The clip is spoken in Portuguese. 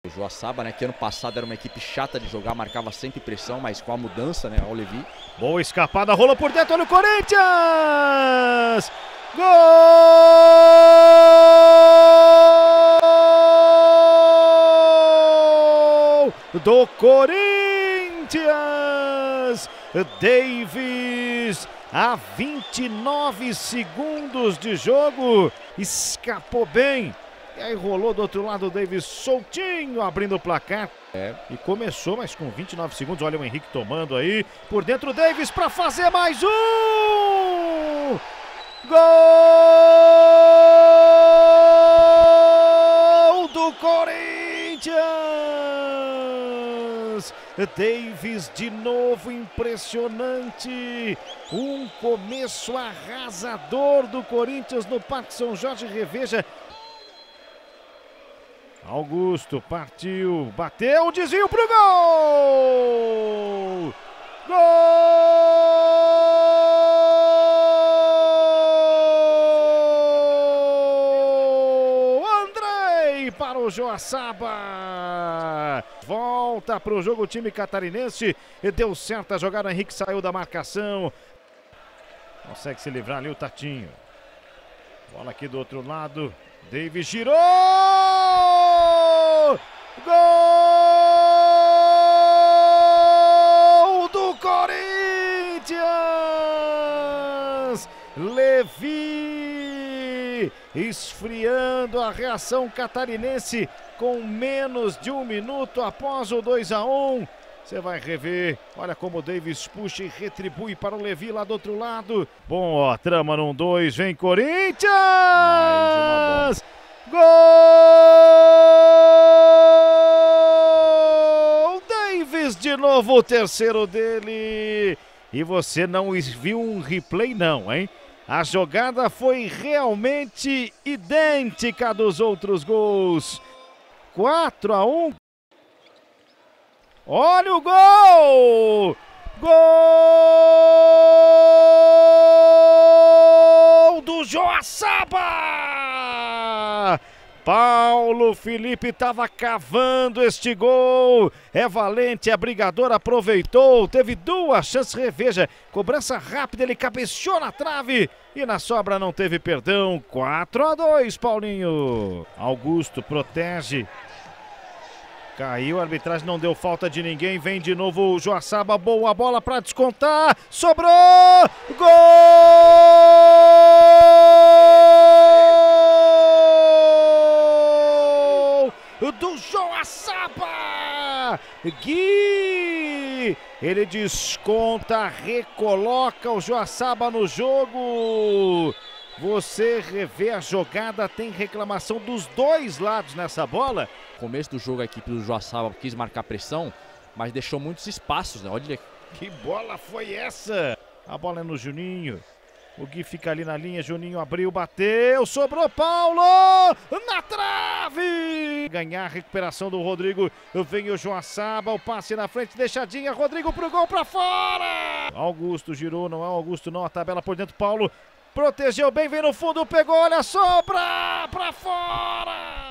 O Joaçaba, né, que ano passado era uma equipe chata de jogar, marcava sempre pressão, mas com a mudança, né, ao Levi. Boa escapada, rolou por dentro, olha o Corinthians! Gol do Corinthians! Davis, a 29 segundos de jogo, escapou bem. E aí rolou do outro lado o Davis soltinho, abrindo o placar. E começou, mas com 29 segundos, olha o Henrique tomando aí. Por dentro o Davis para fazer mais um! Gol do Corinthians! Davis de novo, impressionante. Um começo arrasador do Corinthians no Parque São Jorge. Reveja. Augusto partiu, bateu, desvio pro gol! Gol! Andrei para o Joaçaba! Volta para o jogo o time catarinense. E deu certo a jogada, o Henrique saiu da marcação. Consegue se livrar ali o Tatinho. Bola aqui do outro lado. Davis girou! Gol do Corinthians! Levi esfriando a reação catarinense com menos de um minuto após o 2-1. Você vai rever, olha como o Davis puxa e retribui para o Levi lá do outro lado. Bom, ó, trama num 2, vem Corinthians! Mais uma Gol! Davis de novo, o terceiro dele. E você não viu um replay não, hein? A jogada foi realmente idêntica dos outros gols. 4-1. Olha o gol! Gol do Joaçaba! Paulo Felipe estava cavando este gol. É valente, é brigador, aproveitou. Teve duas chances, reveja. Cobrança rápida, ele cabeceou na trave. E na sobra não teve perdão. 4-2, Paulinho. Augusto protege. Caiu, a arbitragem não deu falta de ninguém. Vem de novo o Joaçaba, boa bola para descontar. Sobrou! Gol do Joaçaba! Gui! Ele desconta, recoloca o Joaçaba no jogo. Você revê a jogada, tem reclamação dos dois lados nessa bola. Começo do jogo a equipe do Joaçaba quis marcar pressão, mas deixou muitos espaços, né? Olha que bola foi essa! A bola é no Juninho. O Gui fica ali na linha, Juninho abriu, bateu, sobrou Paulo! Na trave! Ganhar a recuperação do Rodrigo, vem o Joaçaba, o passe na frente, deixadinha, Rodrigo pro gol, pra fora! Augusto girou, não é o Augusto não, a tabela por dentro, Paulo protegeu bem, vem no fundo, pegou, olha, sobra! Pra fora!